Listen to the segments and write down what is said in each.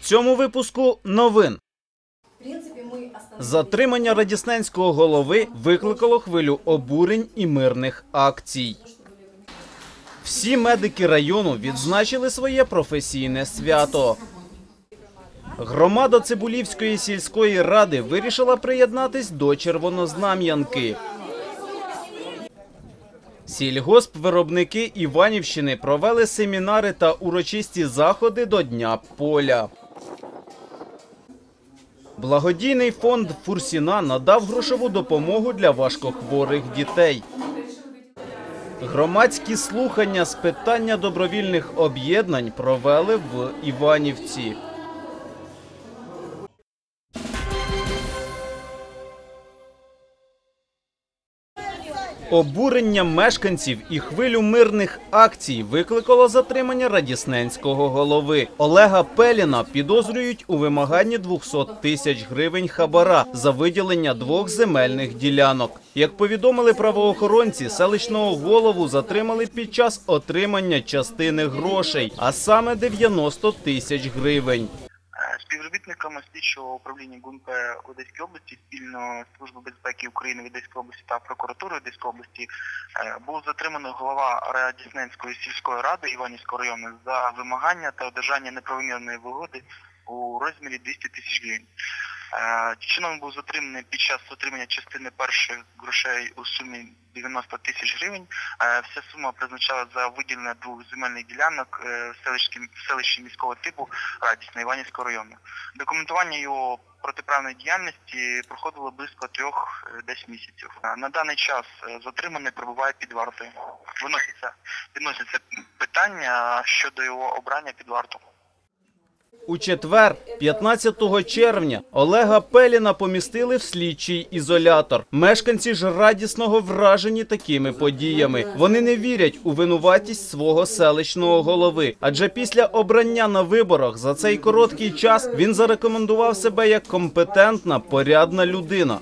цьому випуску новин. Затримання радісненського голови викликало хвилю обурень і мирних акцій. Всі медики району відзначили своє професійне свято. Громада Цибулівської сільської ради вирішила приєднатись до Червонознам'янки. Сільгоспвиробники Іванівщини провели семінари та урочисті заходи до Дня поля. Благодійний фонд «Фурсіна» надав грошову допомогу для важкохворих дітей. Громадські слухання з питання добровільних об'єднань провели в Іванівці. Обурення мешканців і хвилю мирних акцій викликало затримання радісненського голови. Олега Пеліна підозрюють у вимаганні 200 тисяч гривень хабара за виділення 2 земельних ділянок. Як повідомили правоохоронці, селищного голову затримали під час отримання частини грошей, а саме 90 тисяч гривень. Співробітниками слідчого управління ГУНП в Одеській області спільно з Служби безпеки України в Одеській області та прокуратури Одеської області був затриманий голова Радісненської сільської ради Іванівського району за вимагання та одержання неправомірної вигоди у розмірі 200 тисяч гривень. Чином був затриманий під час отримання частини перших грошей у сумі 90 тисяч гривень. Вся сума призначалася за виділення 2 земельних ділянок в селищі міського типу Радісне Іванівського району. Документування його протиправної діяльності проходило близько 3 місяців. На даний час затриманий перебуває під вартою. Відноситься питання щодо його обрання під варту. У четвер, 15 червня, Олега Пеліна помістили в слідчий ізолятор. Мешканці ж Радісного вражені такими подіями. Вони не вірять у винуватість свого селищного голови. Адже після обрання на виборах за цей короткий час він зарекомендував себе як компетентна, порядна людина.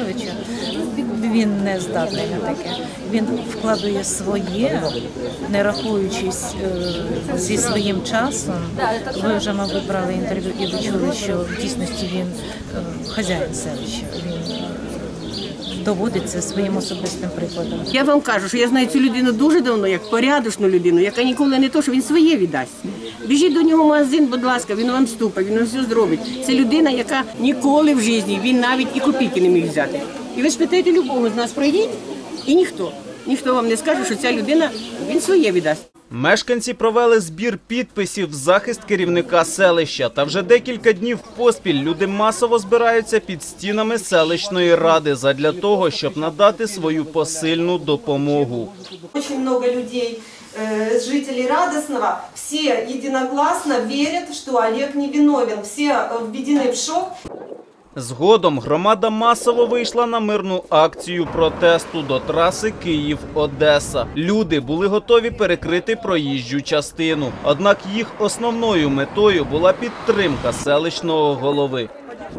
Він не здатний на таке. Він вкладує своє, не рахуючись зі своїм часом. Ви вже, мабуть, брали інтерв'ю і ви чули, що в дійсності він хазяїн селища. Він доводить це своїм особистим прикладом. Я вам кажу, що я знаю цю людину дуже давно, як порядочну людину, яка ніколи не то, що він своє віддасть. Біжіть до нього в магазин, будь ласка, він вам ступить, він вам все зробить. Це людина, яка ніколи в житті, він навіть і копійки не міг взяти. І ви спитаєте любого з нас, пройдіть, і ніхто вам не скаже, що ця людина, він своє віддасть. Мешканці провели збір підписів в захист керівника селища. Та вже декілька днів поспіль люди масово збираються під стінами селищної ради задля того, щоб надати свою посильну допомогу. Дуже багато людей, жителей Радісного, всі єдиногласно вірять, що Олег невиновен. Всі введені в шок. Згодом громада масово вийшла на мирну акцію протесту до траси Київ-Одеса. Люди були готові перекрити проїжджу частину. Однак їх основною метою була підтримка селищного голови.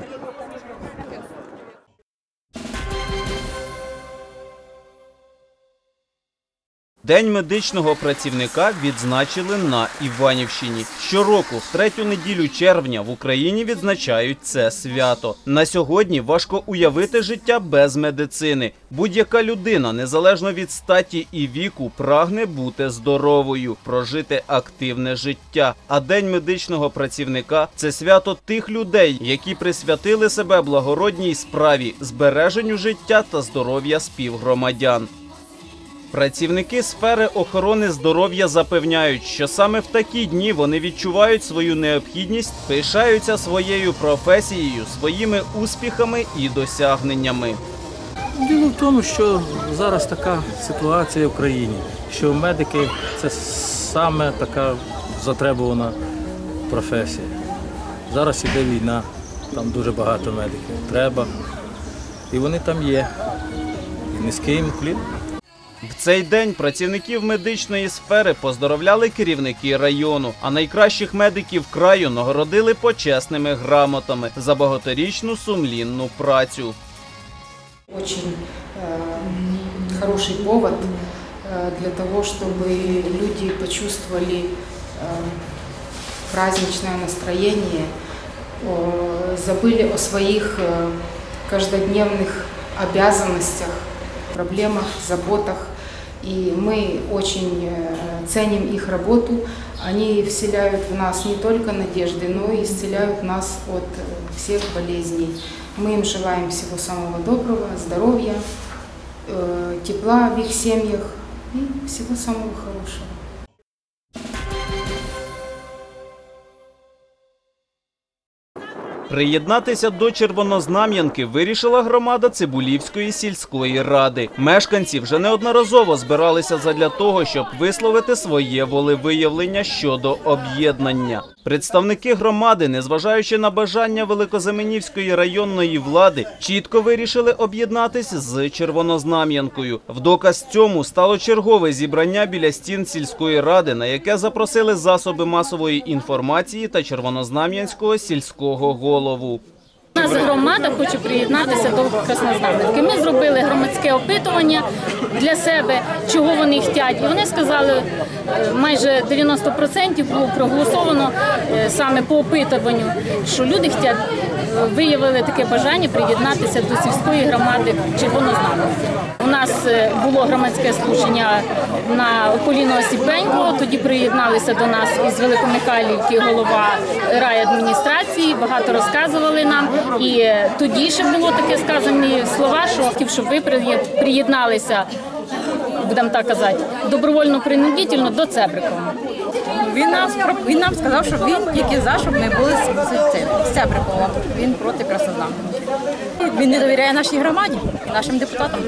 День медичного працівника відзначили на Іванівщині. Щороку, в 3-ю неділю червня, в Україні відзначають це свято. На сьогодні важко уявити життя без медицини. Будь-яка людина, незалежно від статі і віку, прагне бути здоровою, прожити активне життя. А День медичного працівника – це свято тих людей, які присвятили себе благородній справі, збереженню життя та здоров'я співгромадян. Працівники сфери охорони здоров'я запевняють, що саме в такі дні вони відчувають свою необхідність, пишаються своєю професією, своїми успіхами і досягненнями. Діло в тому, що зараз така ситуація в країні, що медики – це саме така затребувана професія. Зараз іде війна, там дуже багато медиків треба, і вони там є. І низький їм уклін. В цей день працівників медичної сфери поздоровляли керівники району, а найкращих медиків краю нагородили почесними грамотами за багаторічну сумлінну працю. Дуже хороший повод для того, щоб люди почувствовали праздничное настроение, забыли о своих каждодневных обязанностях, проблемах, заботах. И мы очень ценим их работу. Они вселяют в нас не только надежды, но и исцеляют нас от всех болезней. Мы им желаем всего самого доброго, здоровья, тепла в их семьях и всего самого хорошего. Приєднатися до Червонознам'янки вирішила громада Цибулівської сільської ради. Мешканці вже неодноразово збиралися задля того, щоб висловити своє волевиявлення щодо об'єднання. Представники громади, незважаючи на бажання Великоземенівської районної влади, чітко вирішили об'єднатись з Червонознам'янкою. В доказ цьому стало чергове зібрання біля стін сільської ради, на яке запросили засоби масової інформації та Червонознам'янського сільського голову. У нас громада хоче приєднатися до Краснознам'янки. Ми зробили громадське опитування для себе, чого вони хочуть. І вони сказали, майже 90% було проголосовано саме по опитуванню, що люди виявили таке бажання приєднатися до сільської громади Червонознам'янки. У нас було громадське слухання на Поліно Осіпенько, тоді приєдналися до нас із Великомихайлівки голова райадміністрації, багато розказували нам. І тоді ще було таке сказані слова, що хотів, щоб ви приєдналися, будемо так казати, добровольно-принудительно до Цебрикова. Він нам сказав, що він тільки за, щоб ми були з Цебриковим. Він проти Краснознам'янки. Він не довіряє нашій громаді, нашим депутатам.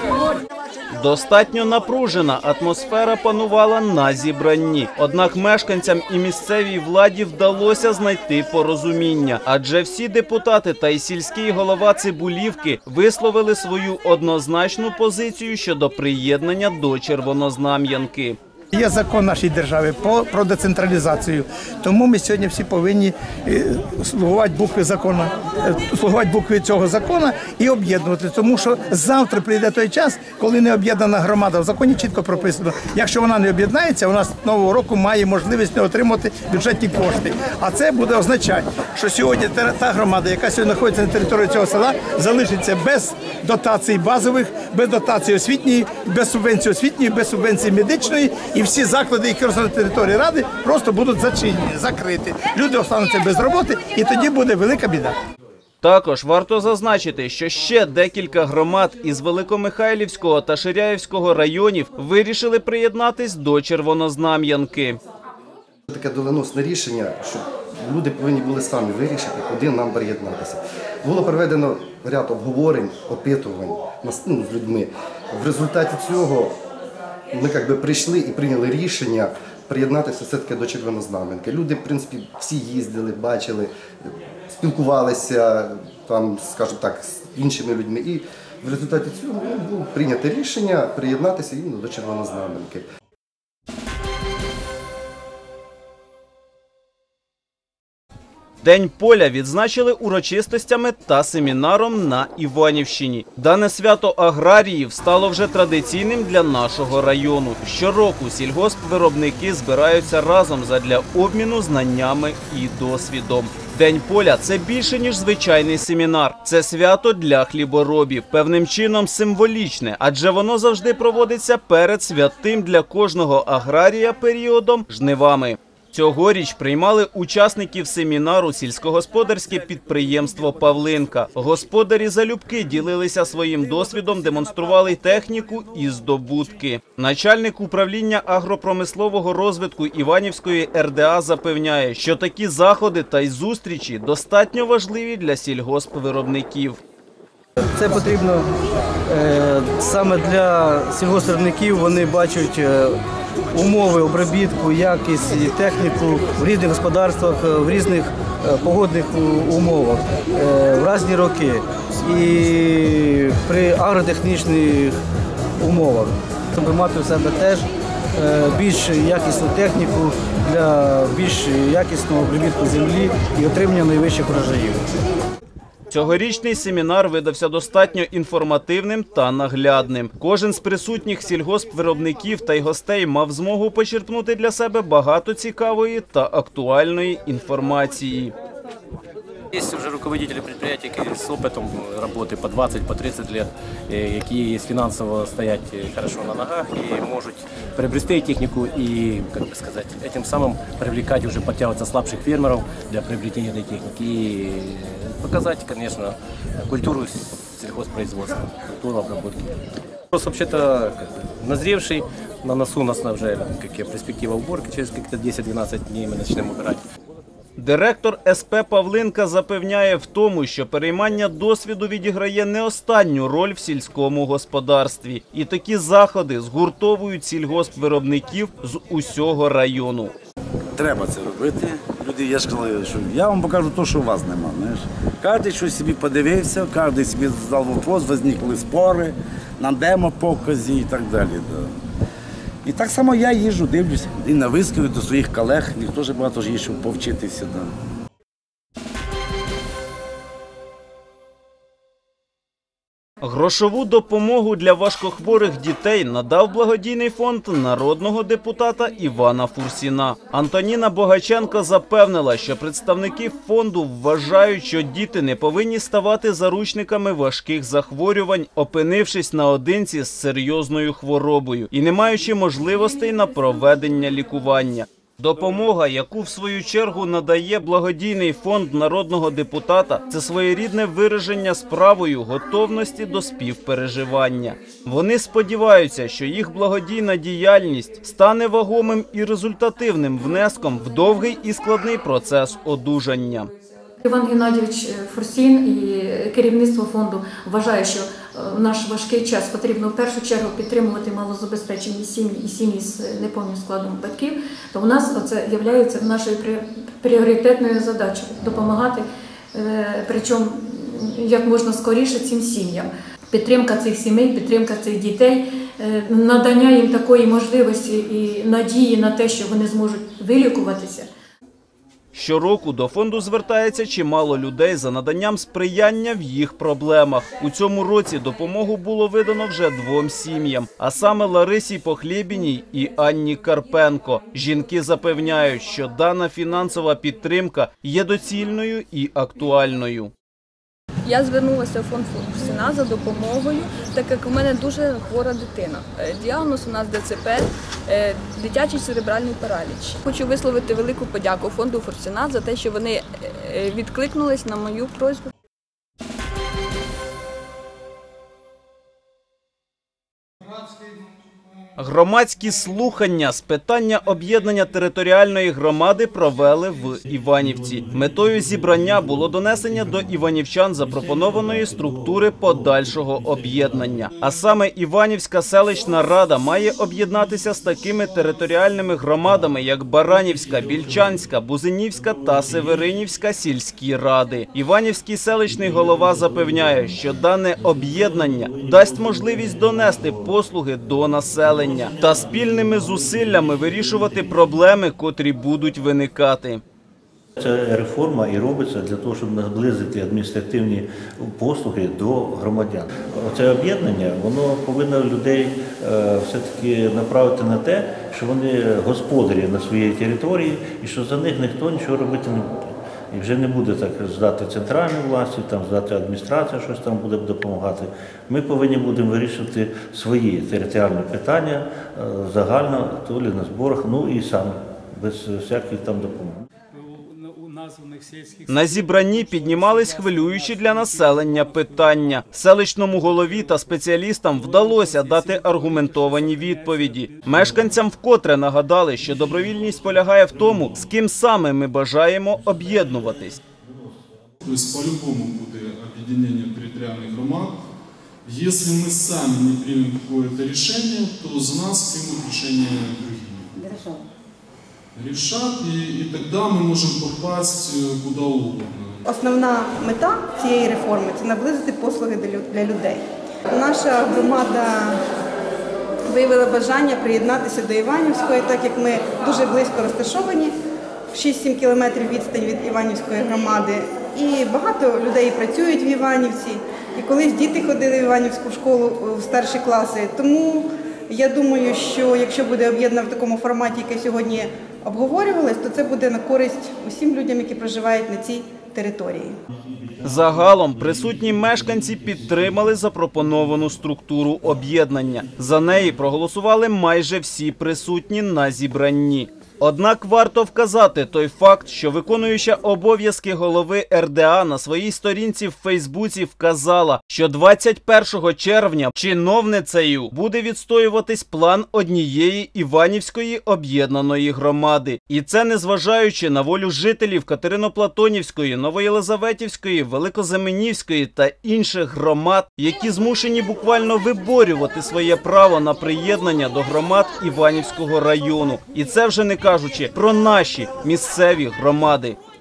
Достатньо напружена атмосфера панувала на зібранні. Однак мешканцям і місцевій владі вдалося знайти порозуміння. Адже всі депутати та й сільський голова Цибулівки висловили свою однозначну позицію щодо приєднання до Червонознам'янки. Є закон нашої держави про децентралізацію, тому ми сьогодні всі повинні слугувати букви закону, слугувати букви цього закону і об'єднувати. Тому що завтра прийде той час, коли не об'єднана громада. В законі чітко прописано, якщо вона не об'єднається, вона з нового року має можливість не отримати бюджетні кошти. А це буде означати, що сьогодні та громада, яка сьогодні знаходиться на території цього села, залишиться без дотацій базових, без дотації освітньої, без субвенції освітньої, без субвенції медичної. І всі заклади, які на території ради, просто будуть зачинені, закриті. Люди остануться без роботи, і тоді буде велика біда. Також варто зазначити, що ще декілька громад із Великомихайлівського та Ширяївського районів вирішили приєднатись до Червонознам'янки. Таке доленосне рішення, що люди повинні були самі вирішити, куди нам приєднатися. Було проведено ряд обговорень, опитувань з людьми. В результаті цього ми прийшли і прийняли рішення приєднатися все-таки до Червонознам'янки. Люди, в принципі, всі їздили, бачили, спілкувалися, скажімо так, з іншими людьми. І в результаті цього було прийнято рішення приєднатися до Червонознам'янки. День поля відзначили урочистостями та семінаром на Іванівщині. Дане свято аграріїв стало вже традиційним для нашого району. Щороку сільгоспвиробники збираються разом задля обміну знаннями і досвідом. День поля – це більше, ніж звичайний семінар. Це свято для хліборобів. Певним чином символічне, адже воно завжди проводиться перед святим для кожного аграрія періодом – жнивами. Цьогоріч приймали учасників семінару сільськогосподарське підприємство «Павлинка». Господарі залюбки ділилися своїм досвідом, демонстрували техніку і здобутки. Начальник управління агропромислового розвитку Іванівської РДА запевняє, що такі заходи та й зустрічі достатньо важливі для сільгоспвиробників. Це потрібно саме для сільгоспвиробників, вони бачать умови обробітку, якість і техніку в різних господарствах, в різних погодних умовах, в різні роки і при агротехнічних умовах. Щоб мати у себе теж більш якісну техніку для більш якісного обробітку землі і отримання найвищих врожаїв. Цьогорічний семінар видався достатньо інформативним та наглядним. Кожен з присутніх сільгоспвиробників та й гостей мав змогу почерпнути для себе багато цікавої та актуальної інформації. Есть уже руководители предприятий с опытом работы по 20, по 30 лет, які фінансово стоять хорошо на ногах и можуть приобрести технику и, как бы сказать, этим самым привлекать уже подтягиваться слабших фермеров для приобретения этой техники и показать, конечно, культуру сельхозпроизводства, культуру обработки. Вопрос вообще-то назревший, на носу у нас уже перспектива уборки, через как-то 10-12 дней мы начнем убирать. Директор СП «Павлинка» запевняє в тому, що переймання досвіду відіграє не останню роль в сільському господарстві. І такі заходи згуртовують сільгоспвиробників з усього району. Треба це робити. Люди, я ж казав, що я вам покажу те, що у вас нема. Кожен щось собі подивився, кожен собі задав вопрос, возникли спори, на демо-показі і так далі. І так само я їжджу, дивлюся, і на виставки до своїх колег, їх теж багато ж є, щоб повчитися. Грошову допомогу для важкохворих дітей надав благодійний фонд народного депутата Івана Фурсіна. Антоніна Богаченко запевнила, що представники фонду вважають, що діти не повинні ставати заручниками важких захворювань, опинившись наодинці з серйозною хворобою і не маючи можливостей на проведення лікування. Допомога, яку в свою чергу надає благодійний фонд народного депутата, це своєрідне вираження справою готовності до співпереживання. Вони сподіваються, що їх благодійна діяльність стане вагомим і результативним внеском в довгий і складний процес одужання. Іван Геннадійович Фурсін і керівництво фонду вважає, що в наш важкий час потрібно в першу чергу підтримувати малозабезпечені сім'ї і сім'ї з неповним складом батьків, то у нас це є нашою пріоритетною задачею – допомагати, причому як можна скоріше цим сім'ям. Підтримка цих сімей, підтримка цих дітей, надання їм такої можливості і надії на те, що вони зможуть вилікуватися. Щороку до фонду звертається чимало людей за наданням сприяння в їх проблемах. У цьому році допомогу було видано вже 2 сім'ям, а саме Ларисі Похлєбіній і Анні Карпенко. Жінки запевняють, що дана фінансова підтримка є доцільною і актуальною. Я звернулася в фонд Фурсіна за допомогою, так як у мене дуже хвора дитина. Діагноз у нас ДЦП, дитячий церебральний параліч. Хочу висловити велику подяку фонду Фурсіна за те, що вони відкликнулись на мою просьбу. Громадські слухання з питання об'єднання територіальної громади провели в Іванівці. Метою зібрання було донесення до іванівчан запропонованої структури подальшого об'єднання. А саме Іванівська селищна рада має об'єднатися з такими територіальними громадами, як Баранівська, Більчанська, Бузинівська та Северинівська сільські ради. Іванівський селищний голова запевняє, що дане об'єднання дасть можливість донести послуги до населення та спільними зусиллями вирішувати проблеми, котрі будуть виникати. Це реформа і робиться для того, щоб наблизити адміністративні послуги до громадян. Це об'єднання, воно повинно людей все-таки направити на те, що вони господарі на своїй території і що за них ніхто нічого робити не буде. І вже не буде так здати центральну власті, там здати адміністрацію, щось там буде допомагати. Ми повинні будемо вирішувати свої територіальні питання загально, то ли на зборах, ну і саме, без всяких там допомоги. На зібранні піднімались хвилюючі для населення питання. Селищному голові та спеціалістам вдалося дати аргументовані відповіді. Мешканцям вкотре нагадали, що добровільність полягає в тому, з ким саме ми бажаємо об'єднуватись. Тобто, по-любому буде об'єднання територіальних громад. Якщо ми самі не приймемо якесь рішення, то за нас приймуть рішення інші. Решат, и тогда мы можем попасть куда угодно. Основна мета цієї реформи – це наблизити послуги для людей. Наша громада виявила бажання приєднатися до Іванівської, так як ми дуже близько розташовані, 6-7 кілометрів відстань від Іванівської громади. І багато людей працюють в Іванівці, і колись діти ходили в Іванівську школу в старші класи. Тому я думаю, що якщо буде об'єднано в такому форматі, який сьогодні обговорювалось, то це буде на користь усім людям, які проживають на цій території. Загалом присутні мешканці підтримали запропоновану структуру об'єднання. За неї проголосували майже всі присутні на зібранні. Однак варто вказати той факт, що виконуюча обов'язки голови РДА на своїй сторінці в Фейсбуці вказала, що 21 червня чиновницею буде відстоюватись план однієї Іванівської об'єднаної громади. І це незважаючи на волю жителів Катериноплатонівської, Новоєлизаветівської, Великоземенівської та інших громад, які змушені буквально виборювати своє право на приєднання до громад Іванівського району. І це вже не кажучи про наші місцеві громади.